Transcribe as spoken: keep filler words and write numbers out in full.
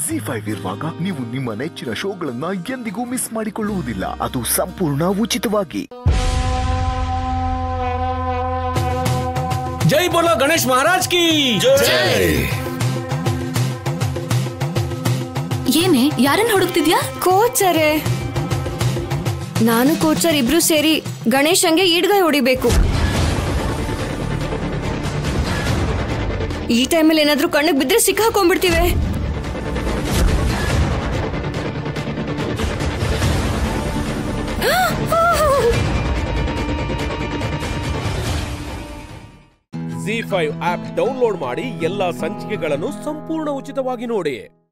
G five ಇರುವಾಗ ನೀವು ನಿಮ್ಮ ನೆಚ್ಚಿನ ಶೋಗಳನ್ನ ಎಂದಿಗೂ ಮಿಸ್ ಮಾಡಿಕೊಳ್ಳುವುದಿಲ್ಲ. ಅದು ಸಂಪೂರ್ಣ ಉಚಿತವಾಗಿ. ಜೈ ಬೋಲೋ ಗಣೇಶ್ ಮಹಾರಾಜ್ ಕಿ ಜೈ. ಏನೇ ಯಾರನ್ನ ಹುಡುಕ್ತಿದ್ಯಾ? ಕೋಚರೇ, ನಾನು ಕೋಚರ್ ಇಬ್ರು ಸೇರಿ ಗಣೇಶಂಗೆ ಈಡ್ಗೈ ಹೊಡಿಬೇಕು. ಈ ಟೈಮಲ್ಲಿ ಏನಾದ್ರೂ ಕಣ್ಣಿಗೆ ಬಿದ್ರೆ ಸಿಕ್ಕಾಕೊಂಡ್ಬಿಡ್ತೀವಿ. ಜಿ ಫೈವ್ ಆಪ್ ಡೌನ್ಲೋಡ್ ಮಾಡಿ ಎಲ್ಲಾ ಸಂಚಿಕೆಗಳನ್ನು ಸಂಪೂರ್ಣ ಉಚಿತವಾಗಿ ನೋಡಿ.